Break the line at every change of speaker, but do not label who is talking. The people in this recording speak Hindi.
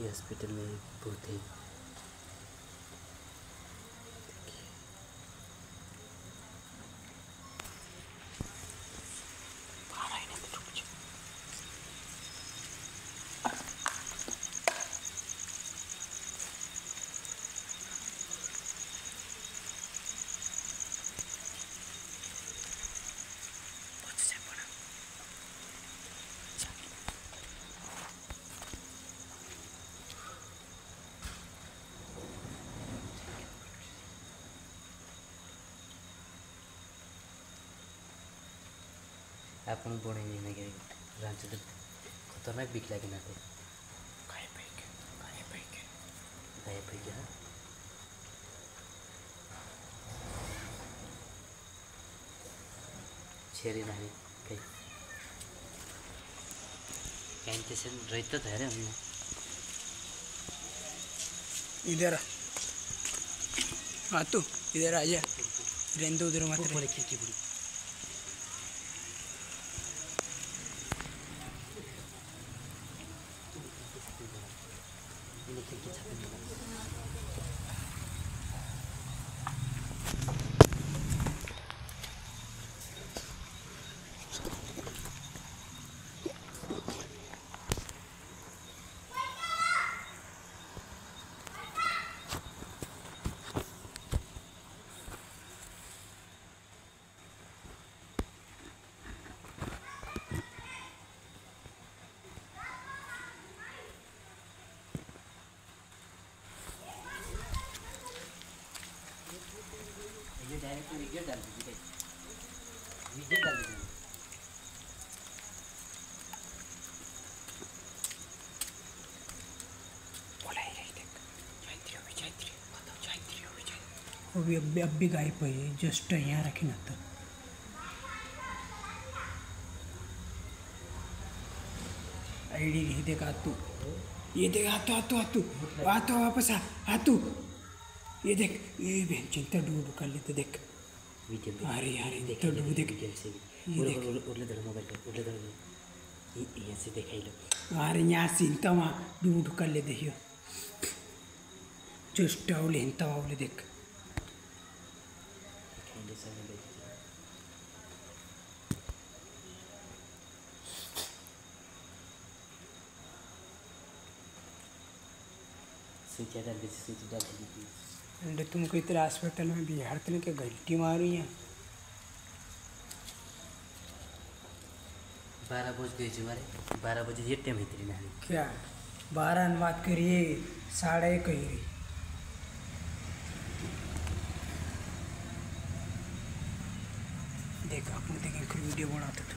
ये हॉस्पिटल में भूत है। आपण बोणे नाही गे रांचे तर खतरनाक बीक लागे ना ते काय पैके हा छेरी नाही काही कैंटेशन रहता है रे हम
इधर आ तू इधर आ जा रेंदो उधर मत
ऊपर खिड़की बुड़ी ini खिड़की छापे में डायरेक्ट वीडियो डाल दीजिए
वो भी अब भी गायब है जस्ट यहाँ रखी ना तो आईडी ये देख आतू ये देख आतू वापस आ तू ये देख ये बहन चिंता डूब कर लेते देख अरे यार देख डूब देख ये देख
उरले धर मोबाइल पे उरले धर ये से देखाई लो
अरे यहाँ चिंता वहाँ डूब कर ले देखियो जस्ट आवले हिंता आवले देख
स्विच डाल दीजिए
अंडे तुमको इधर हॉस्पिटल में बिहार तले के घंटी मारी है
12 बज गए हमारे 12 बजे ये टाइम है ना
क्या 12 बात करिए 1:30 कही देखा अपन देखें वीडियो बनाते